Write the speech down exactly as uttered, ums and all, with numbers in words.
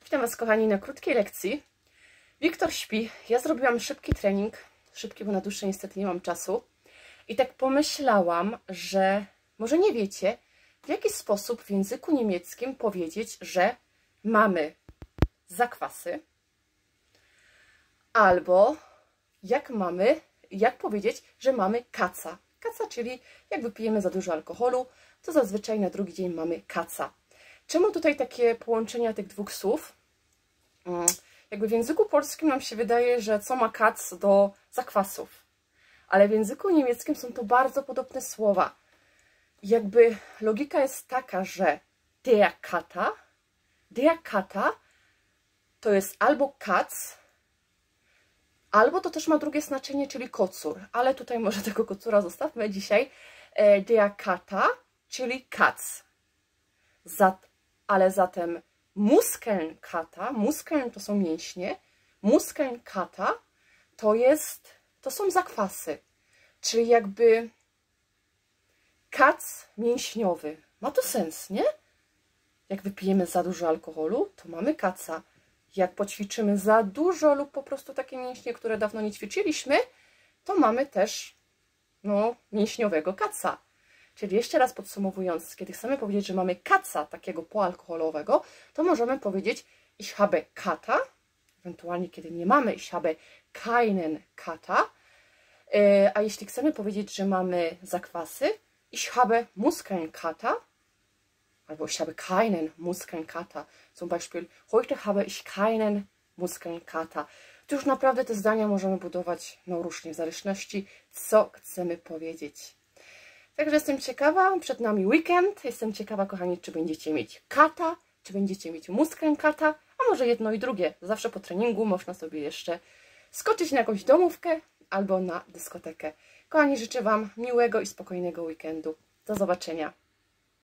Witam Was, kochani, na krótkiej lekcji. Wiktor śpi. Ja zrobiłam szybki trening. Szybki, bo na dłuższe niestety nie mam czasu. I tak pomyślałam, że może nie wiecie, w jaki sposób w języku niemieckim powiedzieć, że mamy zakwasy. Albo jak mamy, jak powiedzieć, że mamy kaca. Kaca, czyli jak wypijemy za dużo alkoholu, to zazwyczaj na drugi dzień mamy kaca. Czemu tutaj takie połączenia tych dwóch słów? Jakby w języku polskim nam się wydaje, że co ma kac do zakwasów. Ale w języku niemieckim są to bardzo podobne słowa. Jakby logika jest taka, że der Kater, der Kater to jest albo kac, albo to też ma drugie znaczenie, czyli kocur. Ale tutaj może tego kocura zostawmy dzisiaj. Der Kater, czyli kac. Zat, ale zatem Muskelkater, muskeln to są mięśnie, Muskelkater to jest, to są zakwasy. Czyli jakby kac mięśniowy. Ma to sens, nie? Jak wypijemy za dużo alkoholu, to mamy kaca. Jak poćwiczymy za dużo lub po prostu takie mięśnie, które dawno nie ćwiczyliśmy, to mamy też no, mięśniowego kaca. Czyli jeszcze raz podsumowując, kiedy chcemy powiedzieć, że mamy kaca takiego poalkoholowego, to możemy powiedzieć ich habe Kater, ewentualnie kiedy nie mamy ich habe keinen Kater. A jeśli chcemy powiedzieć, że mamy zakwasy, ich habe Muskelkater, albo ich habe keinen Muskelkater. Zum Beispiel, heute habe ich keinen Muskelkater. To już naprawdę te zdania możemy budować no, różnie, w zależności co chcemy powiedzieć. Także jestem ciekawa, przed nami weekend, jestem ciekawa, kochani, czy będziecie mieć kata, czy będziecie mieć Muskelkater, a może jedno i drugie. Zawsze po treningu można sobie jeszcze skoczyć na jakąś domówkę albo na dyskotekę. Kochani, życzę Wam miłego i spokojnego weekendu. Do zobaczenia.